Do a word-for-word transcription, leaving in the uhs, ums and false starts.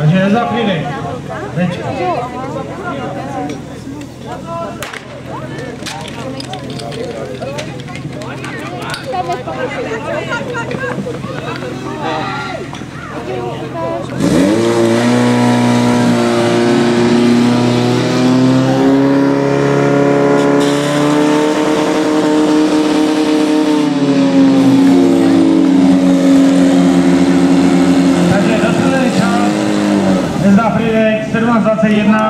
Takže nezapínej. Teď. Takže dostane čas. Nezapínej sedmnáct dvacet jedna.